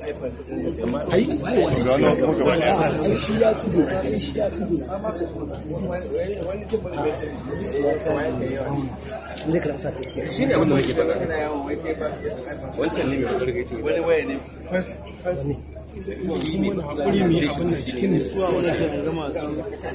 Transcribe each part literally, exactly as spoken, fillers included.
shi ne abin da muke faɗa wancan ne mai ƙarfi ce wani waya ne first first shi ne haƙuri mai abin da cikin nutsuwa wani da gama su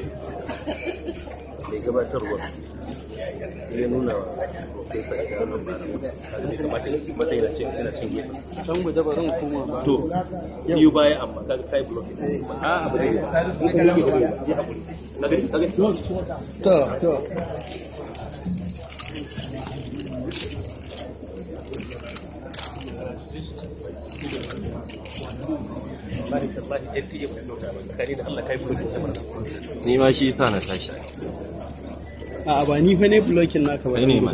mai gabatarwa sai ya nuna wa sai sa ga wannan ba kamata mata yana cin yana cin gefe dan guje barin koma ba to biyu baya amma kaga kai block a abu ne ya haƙuri kaga kaga to to ni ma shi yasa na tashi a ba ni fa ne blocking naka ba ne ma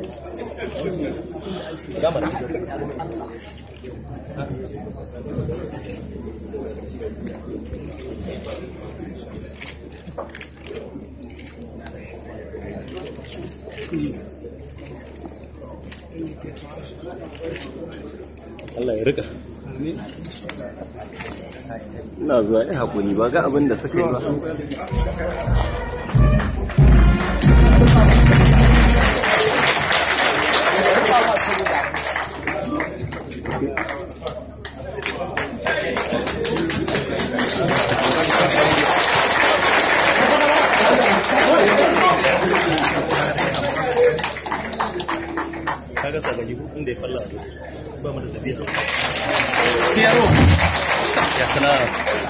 Allah ya rika ina zuwa ya haƙuri ba ga abin da suka yi ba kaga sagani inda ya falla ba mu da tafiya ya salam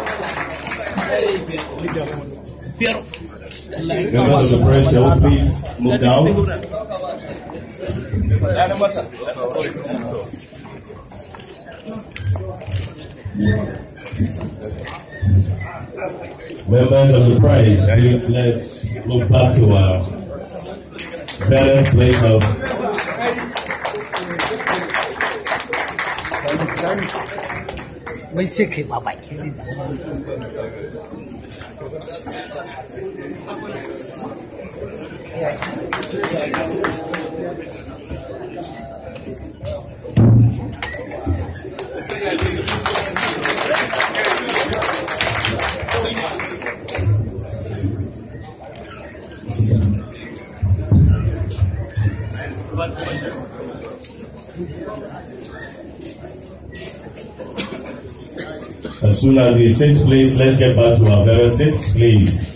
Members of the press, shall we please move down? Members of the press, please let's move back to our better place of wai sai kai ba baki ne as soon as the sixth place, let's get back to our better sixth place.